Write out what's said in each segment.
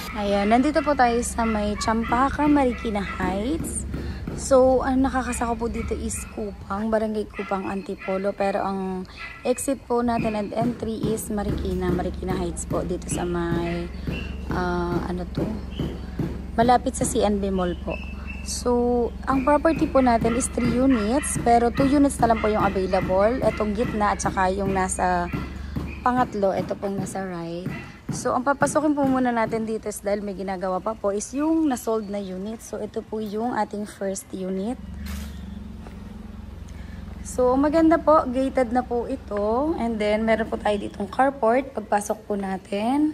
Ayan, nandito po tayo sa may Champaka, Marikina Heights. So, ang nakakasako po dito is Kupang, Barangay Kupang, Antipolo. Pero ang exit po natin and entry is Marikina Heights po. Dito sa may, malapit sa CNB Mall po. So, ang property po natin is 3 units. Pero 2 units na lang po yung available. Itong gitna at saka yung nasa pangatlo, ito pong nasa right. So, ang papasokin po muna natin dito is dahil may ginagawa pa po is yung nasold na unit. So, ito po yung ating first unit. So, maganda po. Gated na po ito. And then, meron po tayo ditong carport. Pagpasok po natin.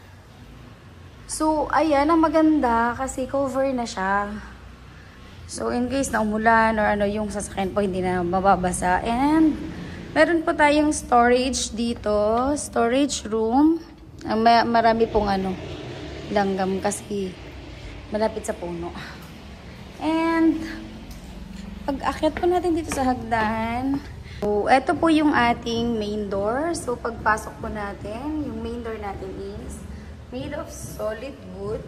So, ayan. Ang maganda kasi cover na siya. So, in case na umulan or ano yung sasakyan po, hindi na mababasa. And, meron po tayong storage dito. Storage room. Marami pong langgam kasi malapit sa puno. And pag-akyat po natin dito sa hagdan. So, ito po yung ating main door. So, pagpasok po natin, yung main door natin is made of solid wood.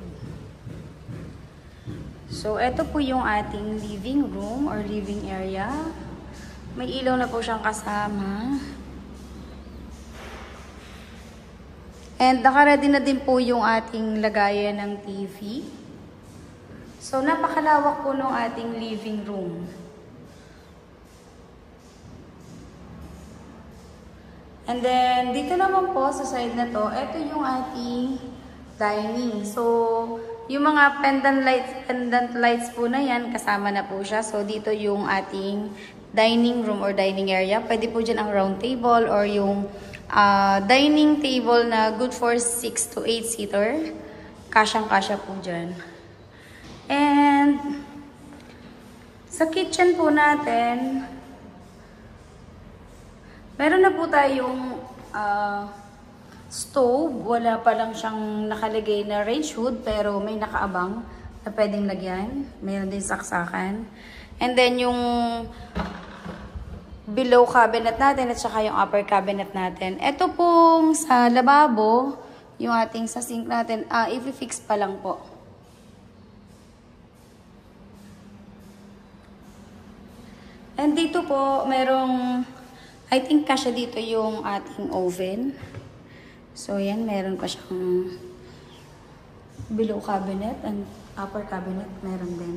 So, ito po yung ating living room or living area. May ilaw na po siyang kasama. And naka-ready na din po yung ating lagayan ng TV. So, napakalawak po ng ating living room. And then, dito naman po sa side na to, ito yung ating dining. So, yung mga pendant lights po na yan, kasama na po siya. So, dito yung ating dining room or dining area. Pwede po dyan ang round table or yung dining table na good for 6 to 8 seater. Kasyang-kasya po dyan. And sa kitchen po natin, meron na po tayong stove. Wala pa lang siyang nakalagay na range hood pero may nakaabang na pwedeng lagyan. Meron din saksakan. And then yung below cabinet natin at saka yung upper cabinet natin. Ito pong sa lababo, yung ating sa sink natin, i-fix pa lang po. And dito po, merong, I think kasya dito yung ating oven. So yan, meron pa siyang below cabinet and upper cabinet, meron din.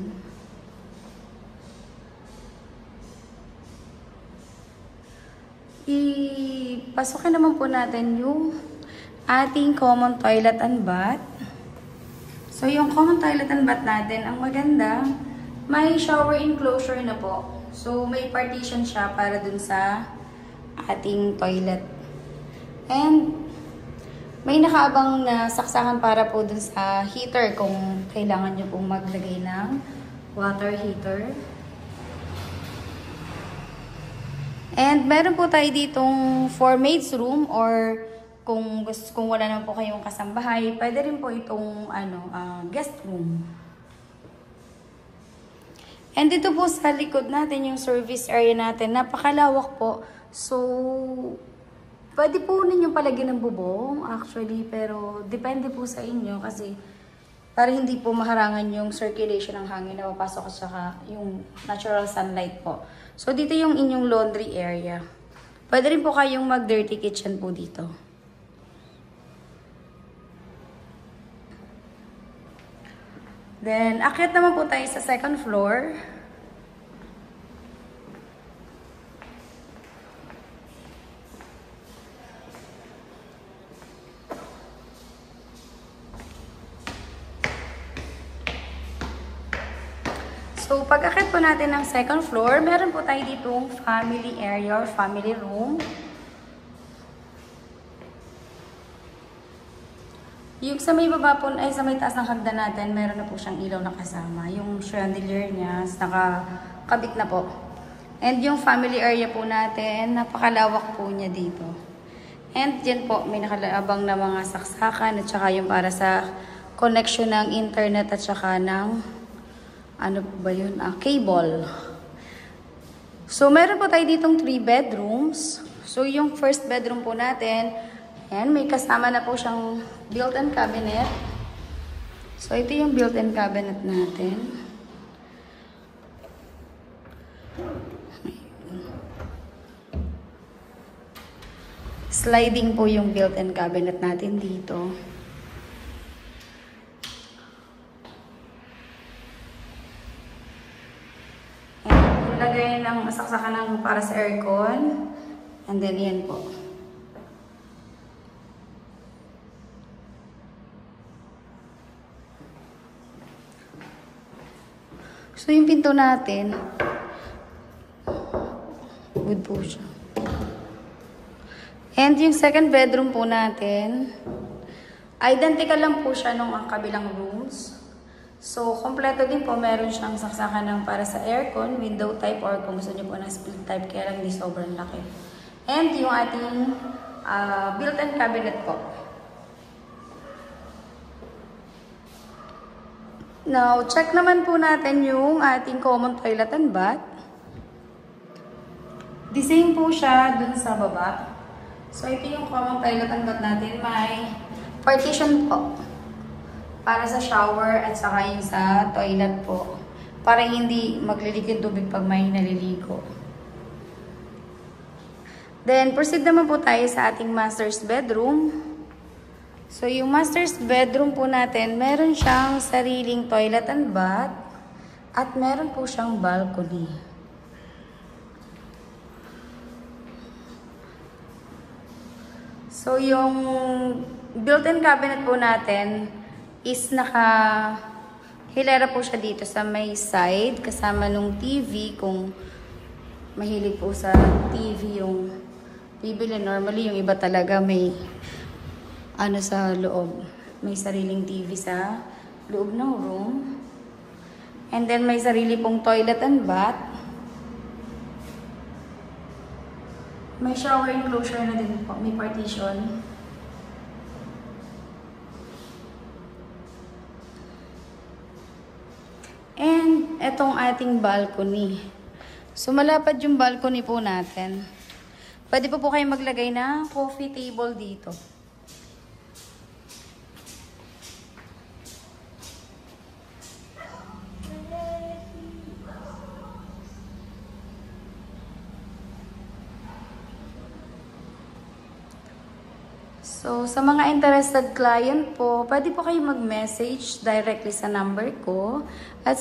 Ipasukin naman po natin yung ating common toilet and bath. So, yung common toilet and bath natin, ang maganda, may shower enclosure na po. So, may partition siya para dun sa ating toilet. And, may nakaabang na saksakan para po dun sa heater kung kailangan nyo pong maglagay ng water heater. And meron po tayo ditong for maids room or kung wala naman po kayong kasambahay, pwede rin po itong guest room. And dito po sa likod natin yung service area natin, napakalawak po. So, pwede po ninyong palagyan ng bubong actually, pero depende po sa inyo kasi para hindi po maharangan yung circulation ng hangin na papasok at saka yung natural sunlight po. So, dito yung inyong laundry area. Pwede rin po kayong mag-dirty kitchen po dito. Then, akyat naman po tayo sa second floor. So, pag-akit po natin ng second floor, meron po tayo ditong family area or family room. Yung sa may baba po, ay sa may taas ng hagdan natin, meron na po siyang ilaw na kasama. Yung chandelier niya, nakakabit na po. And yung family area po natin, napakalawak po niya dito. And dyan po, may nakalabang na mga saksakan at saka yung para sa connection ng internet at saka ng cable. So, meron po tayo ditong 3 bedrooms. So, yung first bedroom po natin, ayan, may kasama na po siyang built-in cabinet. So, ito yung built-in cabinet natin. Sliding po yung built-in cabinet natin dito. Nilagay ng saksakan ng para sa aircon. And then, yan po. So, yung pinto natin, wood po siya. And yung second bedroom po natin, identical lang po siya nung ang kabilang rooms. So, kompleto din po, meron siyang saksakan ng para sa aircon, window type, or kung gusto niyo po ng split type, kaya lang hindi sobrang laki. And yung ating built-in cabinet po. Now, check naman po natin yung ating common toilet and bath. The same po siya dun sa baba. So, ito yung common toilet and bath natin. May partition po para sa shower at saka yung sa toilet po. Para hindi maglilikid tubig pag may naliligo. Then, proceed naman po tayo sa ating master's bedroom. So, yung master's bedroom po natin, meron siyang sariling toilet and bath at meron po siyang balcony. So, yung built-in cabinet po natin is hilera po siya dito sa may side kasama nung TV kung mahilig po sa TV yung bibili. Normally, yung iba talaga may sa loob. May sariling TV sa loob ng room. And then, may sarili pong toilet and bath. May shower enclosure na din po. May partition. And, etong ating balcony. So, malapad yung balcony po natin. Pwede po kayo maglagay ng coffee table dito. So, sa mga interested client po, pwede po kayo mag-message directly sa number ko at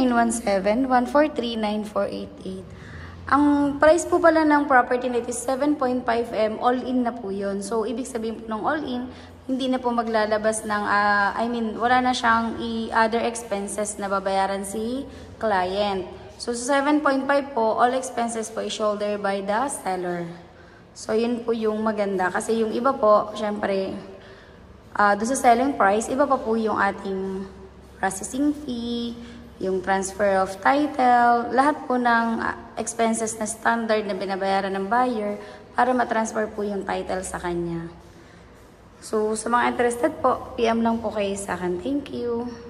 0917-143-9488. Ang price po pala ng property nito is 7.5M, all-in na po yun. So, ibig sabihin po ng all-in, hindi na po maglalabas ng, wala na siyang other expenses na babayaran si client. So, sa 7.5 po, all expenses po is shoulder by the seller. So, yun po yung maganda. Kasi yung iba po, syempre, doon sa selling price, iba pa po yung ating processing fee, yung transfer of title, lahat po ng expenses na standard na binabayaran ng buyer para matransfer po yung title sa kanya. So, sa mga interested po, PM lang po kayo sa akin. Thank you.